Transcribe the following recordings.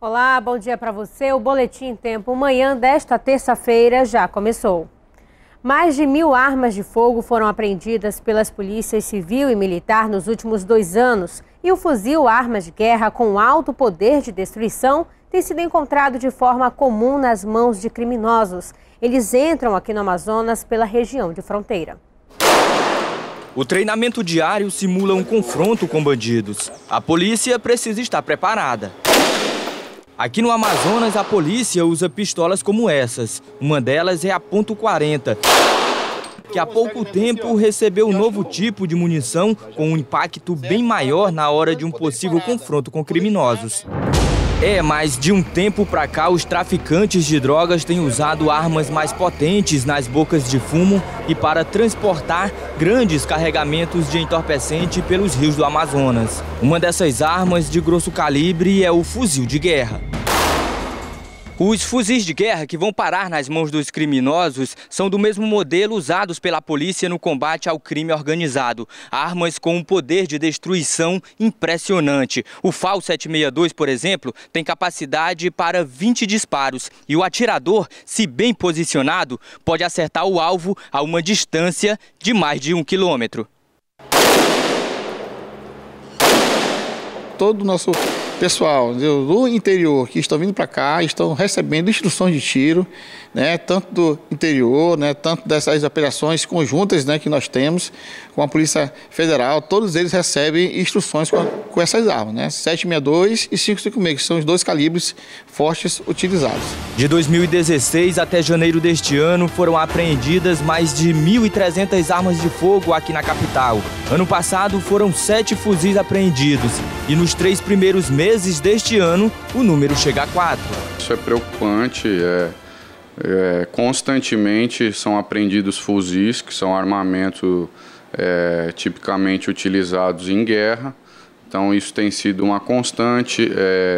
Olá, bom dia para você. O Boletim em Tempo Manhã desta terça-feira já começou. Mais de 1.000 armas de fogo foram apreendidas pelas polícias civil e militar nos últimos 2 anos. E o fuzil arma de guerra com alto poder de destruição tem sido encontrado de forma comum nas mãos de criminosos. Eles entram aqui no Amazonas pela região de fronteira. O treinamento diário simula um confronto com bandidos. A polícia precisa estar preparada. Aqui no Amazonas, a polícia usa pistolas como essas. Uma delas é a .40, que há pouco tempo recebeu um novo tipo de munição com um impacto bem maior na hora de um possível confronto com criminosos. Mas de um tempo pra cá, os traficantes de drogas têm usado armas mais potentes nas bocas de fumo e para transportar grandes carregamentos de entorpecente pelos rios do Amazonas. Uma dessas armas de grosso calibre é o fuzil de guerra. Os fuzis de guerra que vão parar nas mãos dos criminosos são do mesmo modelo usados pela polícia no combate ao crime organizado. Armas com um poder de destruição impressionante. O FAL 762, por exemplo, tem capacidade para 20 disparos e o atirador, se bem posicionado, pode acertar o alvo a uma distância de mais de 1 quilômetro. Todo o nosso pessoal do interior que estão vindo para cá estão recebendo instruções de tiro, né, tanto do interior, né, tanto dessas operações conjuntas, né, que nós temos com a Polícia Federal. Todos eles recebem instruções com essas armas, né, 762 e 556, que são os 2 calibres fortes utilizados. De 2016 até janeiro deste ano foram apreendidas mais de 1.300 armas de fogo aqui na capital. Ano passado foram 7 fuzis apreendidos e nos 3 primeiros meses deste ano o número chega a 4. Isso é preocupante. Constantemente são apreendidos fuzis, que são armamentos tipicamente utilizados em guerra. Então isso tem sido uma constante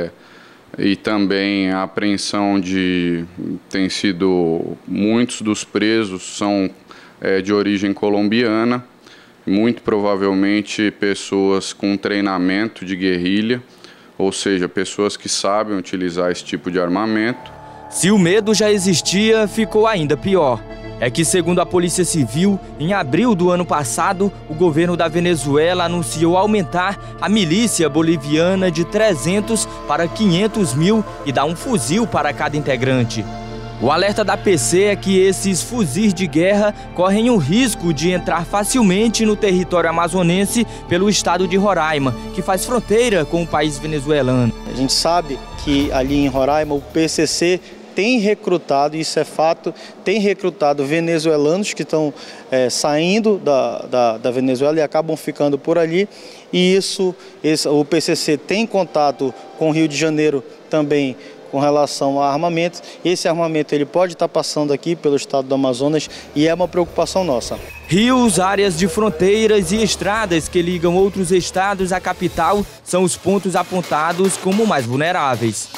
e também a apreensão tem sido, muitos dos presos são de origem colombiana, muito provavelmente pessoas com treinamento de guerrilha, ou seja, pessoas que sabem utilizar esse tipo de armamento. Se o medo já existia, ficou ainda pior. É que, segundo a Polícia Civil, em abril do ano passado, o governo da Venezuela anunciou aumentar a milícia boliviana de 300 para 500 mil e dar um fuzil para cada integrante. O alerta da PC é que esses fuzis de guerra correm o risco de entrar facilmente no território amazonense pelo estado de Roraima, que faz fronteira com o país venezuelano. A gente sabe que ali em Roraima o PCC tem recrutado, isso é fato, tem recrutado venezuelanos que estão saindo da Venezuela e acabam ficando por ali. E o PCC tem contato com o Rio de Janeiro também com relação a armamento. Esse armamento ele pode estar passando aqui pelo estado do Amazonas e é uma preocupação nossa. Rios, áreas de fronteiras e estradas que ligam outros estados à capital são os pontos apontados como mais vulneráveis.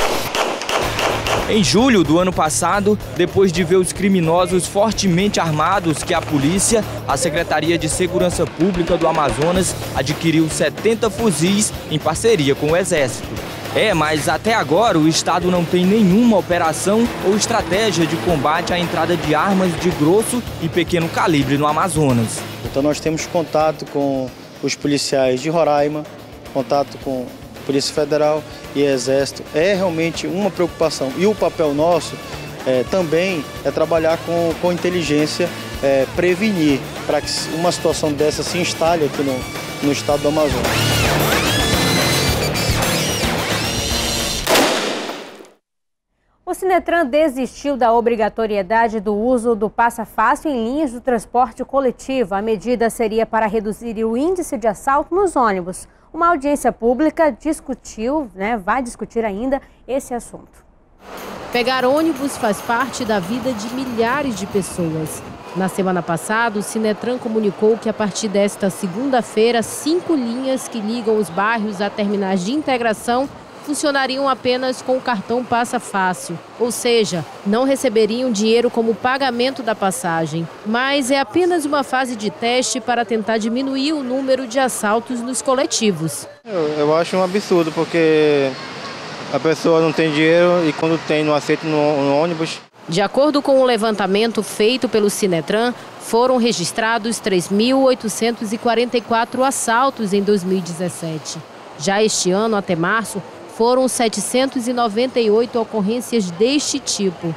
Em julho do ano passado, depois de ver os criminosos fortemente armados que a polícia, a Secretaria de Segurança Pública do Amazonas adquiriu 70 fuzis em parceria com o Exército. Mas até agora o Estado não tem nenhuma operação ou estratégia de combate à entrada de armas de grosso e pequeno calibre no Amazonas. Então nós temos contato com os policiais de Roraima, contato com a Polícia Federal e Exército. É realmente uma preocupação. E o papel nosso também é trabalhar com inteligência, prevenir para que uma situação dessa se instale aqui no estado do Amazonas. O Sinetran desistiu da obrigatoriedade do uso do passa-fácil em linhas do transporte coletivo. A medida seria para reduzir o índice de assalto nos ônibus. Uma audiência pública vai discutir ainda esse assunto. Pegar ônibus faz parte da vida de milhares de pessoas. Na semana passada, o Sinetran comunicou que a partir desta segunda-feira, 5 linhas que ligam os bairros a terminais de integração funcionariam apenas com o cartão Passa Fácil, ou seja, não receberiam dinheiro como pagamento da passagem. Mas é apenas uma fase de teste para tentar diminuir o número de assaltos nos coletivos. Eu acho um absurdo, porque a pessoa não tem dinheiro e quando tem não aceita no ônibus. De acordo com o levantamento feito pelo Sinetran, foram registrados 3.844 assaltos em 2017. Já este ano, até março, foram 798 ocorrências deste tipo.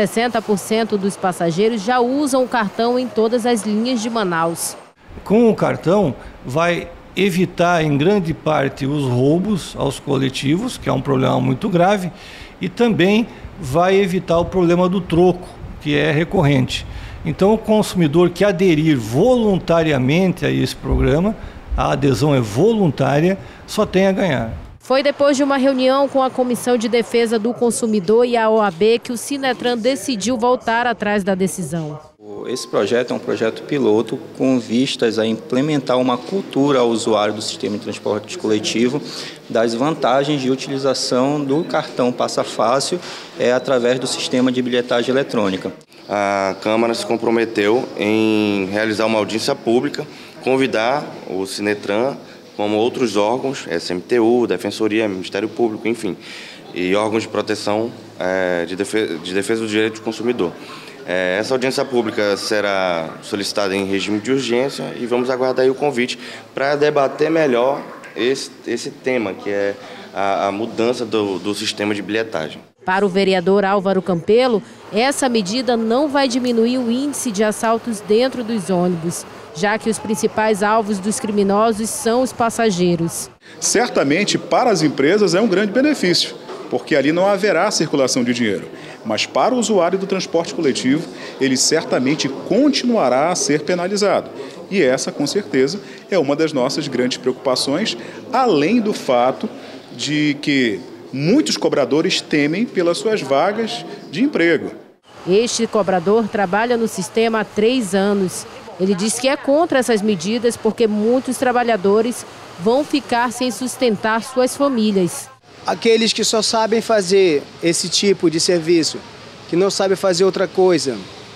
60% dos passageiros já usam o cartão em todas as linhas de Manaus. Com o cartão, vai evitar em grande parte os roubos aos coletivos, que é um problema muito grave, e também vai evitar o problema do troco, que é recorrente. Então, o consumidor que aderir voluntariamente a esse programa, a adesão é voluntária, só tem a ganhar. Foi depois de uma reunião com a Comissão de Defesa do Consumidor e a OAB que o Sinetran decidiu voltar atrás da decisão. Esse projeto é um projeto piloto com vistas a implementar uma cultura ao usuário do sistema de transporte coletivo das vantagens de utilização do cartão Passa Fácil através do sistema de bilhetagem eletrônica. A Câmara se comprometeu em realizar uma audiência pública, convidar o Sinetran, como outros órgãos, SMTU, Defensoria, Ministério Público, enfim, e órgãos de proteção de defesa do direito do consumidor. Essa audiência pública será solicitada em regime de urgência e vamos aguardar aí o convite para debater melhor esse tema, que é a mudança do sistema de bilhetagem. Para o vereador Álvaro Campelo, essa medida não vai diminuir o índice de assaltos dentro dos ônibus, já que os principais alvos dos criminosos são os passageiros. Certamente, para as empresas é um grande benefício, porque ali não haverá circulação de dinheiro. Mas para o usuário do transporte coletivo, ele certamente continuará a ser penalizado. E essa, com certeza, é uma das nossas grandes preocupações, além do fato de que muitos cobradores temem pelas suas vagas de emprego. Este cobrador trabalha no sistema há 3 anos. Ele diz que é contra essas medidas porque muitos trabalhadores vão ficar sem sustentar suas famílias. Aqueles que só sabem fazer esse tipo de serviço, que não sabem fazer outra coisa,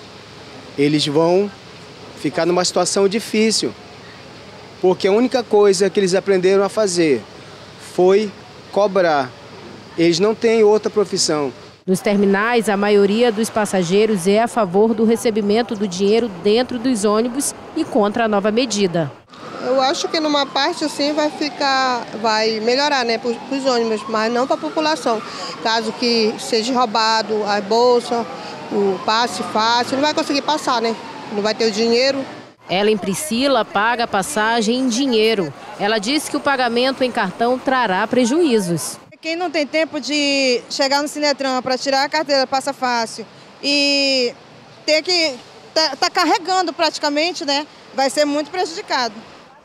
eles vão ficar numa situação difícil, porque a única coisa que eles aprenderam a fazer foi cobrar. Eles não têm outra profissão. Nos terminais, a maioria dos passageiros é a favor do recebimento do dinheiro dentro dos ônibus e contra a nova medida. Eu acho que numa parte assim vai melhorar, né, para os ônibus, mas não para a população. Caso que seja roubado a bolsa, o passe fácil, não vai conseguir passar, né? Não vai ter o dinheiro. Ellen Priscila paga a passagem em dinheiro. Ela diz que o pagamento em cartão trará prejuízos. Quem não tem tempo de chegar no Sinetran para tirar a carteira Passa Fácil e ter que tá carregando praticamente, né, vai ser muito prejudicado.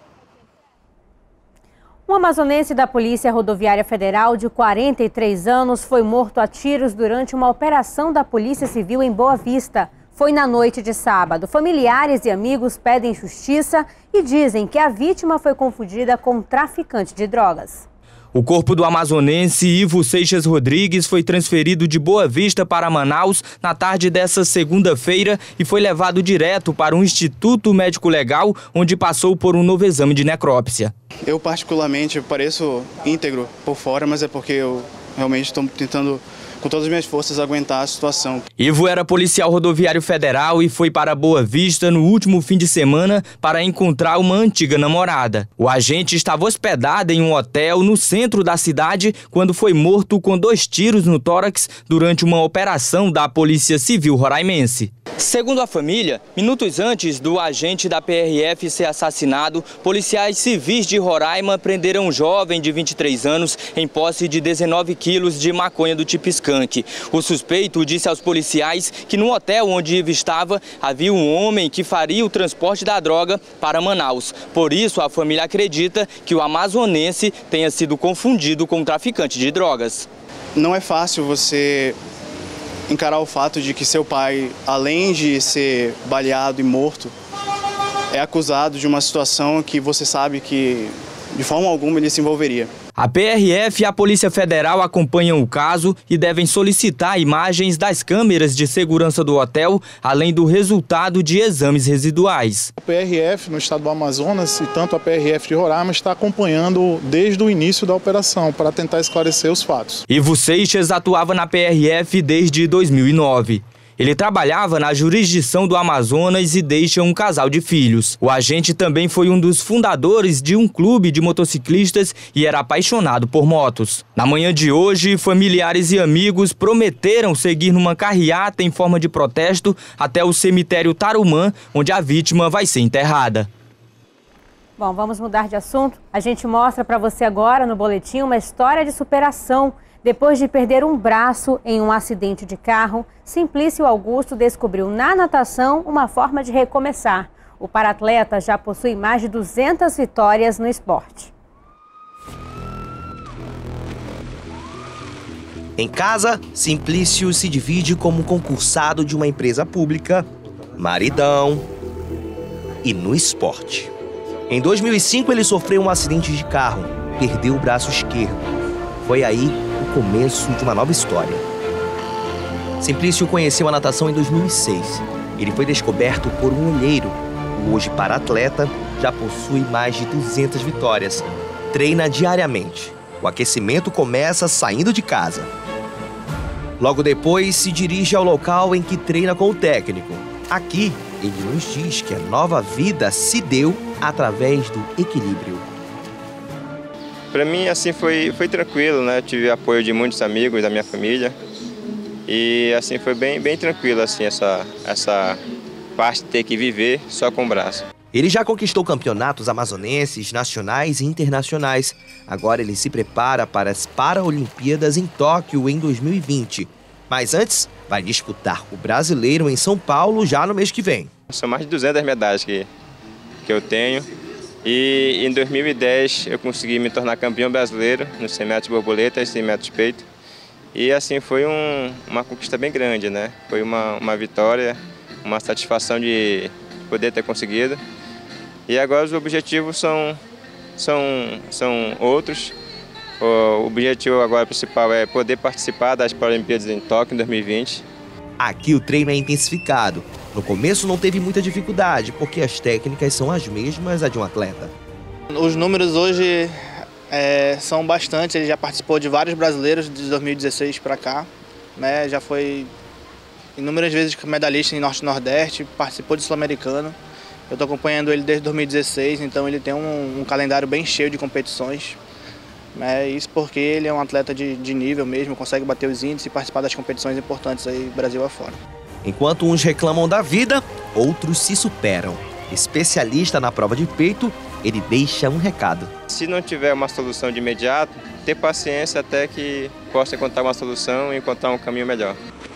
Um amazonense da Polícia Rodoviária Federal de 43 anos foi morto a tiros durante uma operação da Polícia Civil em Boa Vista. Foi na noite de sábado. Familiares e amigos pedem justiça e dizem que a vítima foi confundida com um traficante de drogas. O corpo do amazonense Ivo Seixas Rodrigues foi transferido de Boa Vista para Manaus na tarde dessa segunda-feira e foi levado direto para um Instituto Médico Legal, onde passou por um novo exame de necrópsia. Eu particularmente pareço íntegro por fora, mas é porque eu realmente estou tentando com todas as minhas forças aguentar a situação. Ivo era policial rodoviário federal e foi para Boa Vista no último fim de semana para encontrar uma antiga namorada. O agente estava hospedado em um hotel no centro da cidade quando foi morto com 2 tiros no tórax durante uma operação da Polícia Civil roraimense. Segundo a família, minutos antes do agente da PRF ser assassinado, policiais civis de Roraima prenderam um jovem de 23 anos em posse de 19 quilos de maconha do tipo skunk. O suspeito disse aos policiais que no hotel onde Ivo estava havia um homem que faria o transporte da droga para Manaus. Por isso, a família acredita que o amazonense tenha sido confundido com um traficante de drogas. Não é fácil você encarar o fato de que seu pai, além de ser baleado e morto, é acusado de uma situação que você sabe que de forma alguma ele se envolveria. A PRF e a Polícia Federal acompanham o caso e devem solicitar imagens das câmeras de segurança do hotel, além do resultado de exames residuais. A PRF no estado do Amazonas e tanto a PRF de Roraima está acompanhando desde o início da operação para tentar esclarecer os fatos. Ivo Seixas atuava na PRF desde 2009. Ele trabalhava na jurisdição do Amazonas e deixa um casal de filhos. O agente também foi um dos fundadores de um clube de motociclistas e era apaixonado por motos. Na manhã de hoje, familiares e amigos prometeram seguir numa carreata em forma de protesto até o cemitério Tarumã, onde a vítima vai ser enterrada. Bom, vamos mudar de assunto. A gente mostra para você agora no boletim uma história de superação. Depois de perder um braço em um acidente de carro, Simplício Augusto descobriu na natação uma forma de recomeçar. O paratleta já possui mais de 200 vitórias no esporte. Em casa, Simplício se divide como concursado de uma empresa pública, maridão e no esporte. Em 2005, ele sofreu um acidente de carro, perdeu o braço esquerdo. Foi aí o começo de uma nova história. Simplício conheceu a natação em 2006. Ele foi descoberto por um olheiro. O hoje paratleta já possui mais de 200 vitórias. Treina diariamente. O aquecimento começa saindo de casa. Logo depois, se dirige ao local em que treina com o técnico. Aqui, ele nos diz que a nova vida se deu através do equilíbrio. Para mim, assim, foi tranquilo, né? Eu tive apoio de muitos amigos da minha família e, assim, foi bem tranquilo, assim, essa parte de ter que viver só com o braço. Ele já conquistou campeonatos amazonenses, nacionais e internacionais. Agora ele se prepara para as Paralimpíadas em Tóquio em 2020. Mas antes, vai disputar o brasileiro em São Paulo já no mês que vem. São mais de 200 medalhas que eu tenho. E em 2010 eu consegui me tornar campeão brasileiro nos 100 metros borboleta e 100 metros peito. E assim foi uma conquista bem grande, né? Foi uma vitória, uma satisfação de poder ter conseguido. E agora os objetivos são outros. O objetivo agora principal é poder participar das Paralimpíadas em Tóquio em 2020. Aqui o treino é intensificado. No começo não teve muita dificuldade, porque as técnicas são as mesmas a de um atleta. Os números hoje são bastante, ele já participou de vários brasileiros de 2016 para cá, né? Já foi inúmeras vezes medalhista em Norte e Nordeste, participou de Sul-Americano. Eu estou acompanhando ele desde 2016, então ele tem um calendário bem cheio de competições. Isso porque ele é um atleta de nível mesmo, consegue bater os índices e participar das competições importantes aí Brasil afora. Enquanto uns reclamam da vida, outros se superam. Especialista na prova de peito, ele deixa um recado. Se não tiver uma solução de imediato, ter paciência até que possa encontrar uma solução e encontrar um caminho melhor.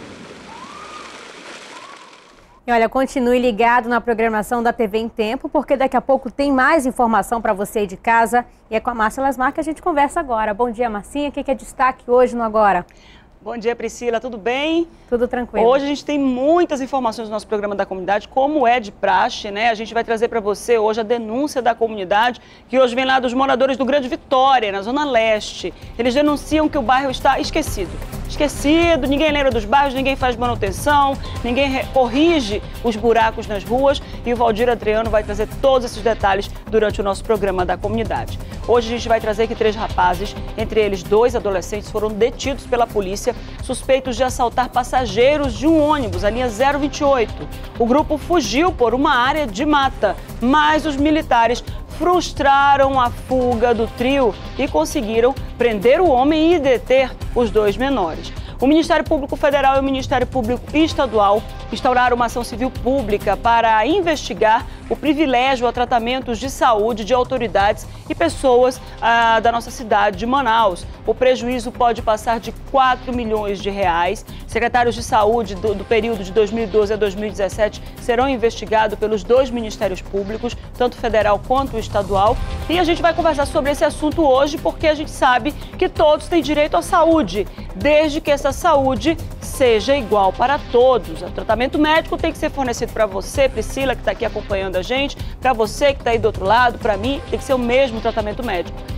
E olha, continue ligado na programação da TV em Tempo, porque daqui a pouco tem mais informação para você aí de casa. E é com a Márcia Lasmar que a gente conversa agora. Bom dia, Marcinha. O que é destaque hoje no Agora? Bom dia, Priscila. Tudo bem? Tudo tranquilo. Hoje a gente tem muitas informações no nosso programa da comunidade, como é de praxe, né? A gente vai trazer para você hoje a denúncia da comunidade, que hoje vem lá dos moradores do Grande Vitória, na Zona Leste. Eles denunciam que o bairro está esquecido. Esquecido, ninguém lembra dos bairros, ninguém faz manutenção, ninguém corrige os buracos nas ruas, e o Valdir Adriano vai trazer todos esses detalhes durante o nosso programa da comunidade. Hoje a gente vai trazer que 3 rapazes, entre eles 2 adolescentes, foram detidos pela polícia, suspeitos de assaltar passageiros de um ônibus, a linha 028. O grupo fugiu por uma área de mata, mas os militares frustraram a fuga do trio e conseguiram prender o homem e deter os 2 menores. O Ministério Público Federal e o Ministério Público Estadual instauraram uma ação civil pública para investigar o privilégio a tratamentos de saúde de autoridades e pessoas da nossa cidade de Manaus. O prejuízo pode passar de 4 milhões de reais. Secretários de saúde do período de 2012 a 2017 serão investigados pelos 2 ministérios públicos, tanto federal quanto estadual. E a gente vai conversar sobre esse assunto hoje porque a gente sabe que todos têm direito à saúde, desde que essa saúde seja igual para todos. O tratamento médico tem que ser fornecido para você, Priscila, que está aqui acompanhando a gente, para você que está aí do outro lado, para mim, tem que ser o mesmo tratamento médico.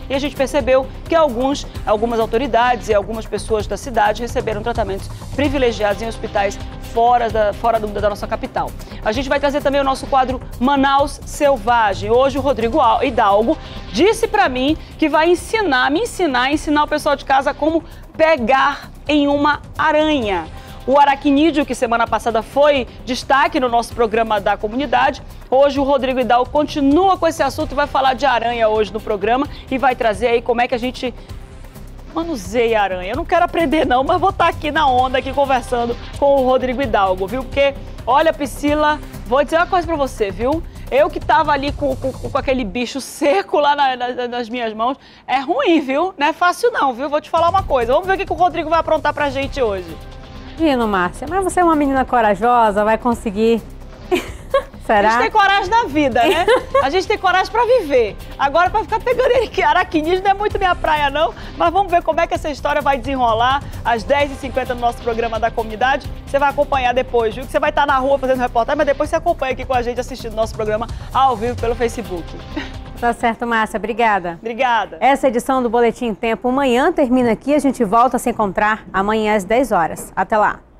e a gente percebeu que algumas autoridades e algumas pessoas da cidade receberam tratamentos privilegiados em hospitais fora da nossa capital. A gente vai trazer também o nosso quadro Manaus Selvagem. Hoje o Rodrigo Hidalgo disse para mim que vai ensinar o pessoal de casa como pegar em uma aranha. O aracnídeo, que semana passada foi destaque no nosso programa da comunidade, hoje o Rodrigo Hidalgo continua com esse assunto e vai falar de aranha hoje no programa e vai trazer aí como é que a gente manuseia a aranha. Eu não quero aprender não, mas vou estar aqui na onda, aqui conversando com o Rodrigo Hidalgo, viu? Porque, olha, Priscila, vou dizer uma coisa pra você, viu? Eu que tava ali com aquele bicho seco lá nas minhas mãos, é ruim, viu? Não é fácil não, viu? Vou te falar uma coisa. Vamos ver o que o Rodrigo vai aprontar pra gente hoje. Imagina, Márcia, mas você é uma menina corajosa, vai conseguir. Será? A gente tem coragem na vida, né? A gente tem coragem pra viver. Agora, pra ficar pegando aracnídeo não é muito minha praia, não. Mas vamos ver como é que essa história vai desenrolar às 10h50 no nosso programa da comunidade. Você vai acompanhar depois, viu? Que você vai estar na rua fazendo reportagem, mas depois você acompanha aqui com a gente assistindo nosso programa ao vivo pelo Facebook. Tá certo, Márcia. Obrigada. Obrigada. Essa edição do Boletim Tempo Manhã termina aqui. A gente volta a se encontrar amanhã às 10 horas. Até lá.